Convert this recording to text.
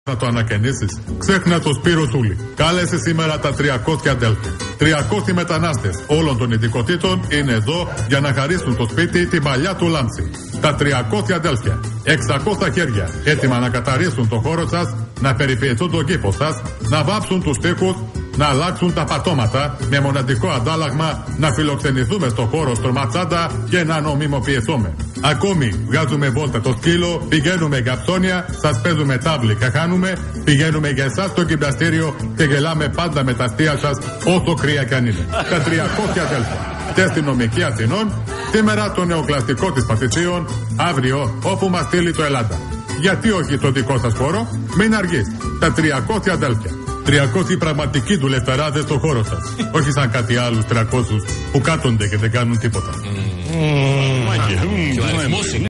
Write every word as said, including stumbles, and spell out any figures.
Να το ανακαινήσεις. Ξέχνα το Σπύρο Σούλη. Κάλεσε σήμερα τα τριακόσια αδέλφια. τριακόσιοι μετανάστες όλων των ειδικοτήτων είναι εδώ για να χαρίσουν το σπίτι την παλιά του λάμψη. Τα τριακόσια αδέλφια. εξακόσια χέρια έτοιμα να καταρρίσουν το χώρο σας, να περιποιηθούν τον κήπο σας, να βάψουν τους τοίχους, να αλλάξουν τα πατώματα με μοναδικό αντάλλαγμα, να φιλοξενηθούμε στο χώρο στρωματσάντα και να νομιμοποιηθούμε. Ακόμη βγάζουμε βόλτα το σκύλο, πηγαίνουμε για ψώνια, σας παίζουμε τάβλη και χάνουμε, πηγαίνουμε για εσάς στο γυμναστήριο και γελάμε πάντα με τα αστεία σας όσο κρύα κι αν είναι. Τα τριακόσια αδέλφια. Και στην νομική Αθηνών, σήμερα το νεοκλαστικό της Παθησίων, αύριο όπου μας στείλει το Ελλάδα. Γιατί όχι το δικό σας χώρο, μην αργείς. Τα τριακόσια αδέλφια. τριακόσιοι πραγματικοί δουλευταράδες στο χώρο σας. Όχι σαν κάτι άλλους τριακόσιους που κάθονται και δεν κάνουν τίποτα. Mm. Mm. Mm.